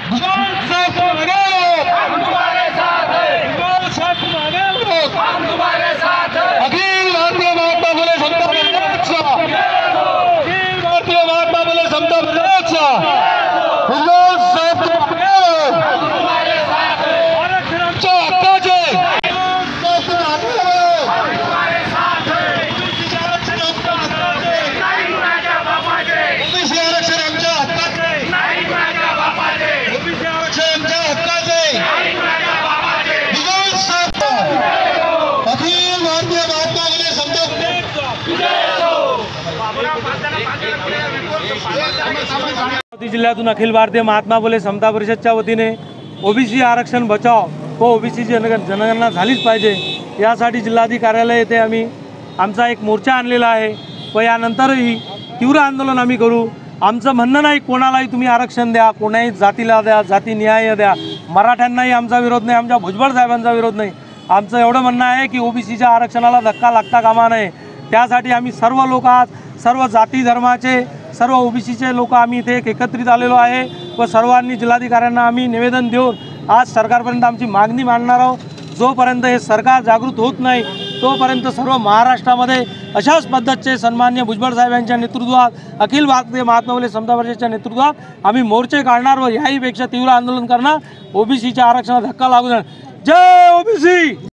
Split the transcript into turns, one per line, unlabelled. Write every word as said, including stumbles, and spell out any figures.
अखिल भारतीय महात्मा फुले समता परिषदचा अखिल भारतीय महात्मा फुले समता परिषदचा हिंदुस्तान आरक्षणाच्या हक्काचे ओबीसी आरक्षण आमच्या हक्काचे ओबीसी आरक्षण आमच्या हक्काचे अखिल भारतीय महात्मा फुले समता
अमरावती जिल्ह्यातून अखिल भारतीय महात्मा फुले समता परिषदच्या वतीने ओबीसी आरक्षण बचाव व ओबीसी जनगण जनगणना झालीच पाहिजे यासाठी जिल्हाधिकारी कार्यालय येथे आम्ही आमचा एक मोर्चा आणलेला आहे व यानंतरही तीव्र आंदोलन आम्ही करू। आमचं म्हणणं नाही कोणालाही तुम्ही आरक्षण द्या, कोणाही जातीला द्या, जाती न्याय द्या, मराठ्यांनाही आमचा विरोध नाही, आमच्या भुजबळ साहेबांचा विरोध नाही। आमचं एवढं म्हणणं आहे की ओबीसीच्या आरक्षणाला धक्का लागता कामा नये। त्यासाठी आम्ही सर्व लोक आज सर्व जाती धर्माचे सर्व ओबीसीचे लोक आम्ही इथे एक एकत्रित आलेलो आहे व सर्वांनी जिल्हाधिकाऱ्यांना आम्ही निवेदन देऊन आज सरकारपर्यंत आमची मागणी मांडणार आहोत। जोपर्यंत हे सरकार जागृत होत नाही तोपर्यंत सर्व महाराष्ट्रामध्ये अशाच पद्धतीचे सन्मान्य भुजबळ साहेब यांच्या नेतृत्वात अखिल भारतीय महात्मा फुले समता परिषदच्या नेतृत्वात आम्ही मोर्चे काढणार व याहीपेक्षा तीव्र आंदोलन करणार। ओबीसीच्या आरक्षणाला धक्का लागू नये। जय ओबीसी।